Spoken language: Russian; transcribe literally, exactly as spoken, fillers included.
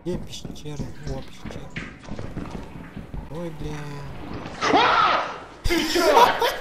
Где пещера? О, пещера. Ой, бля. Ты чё?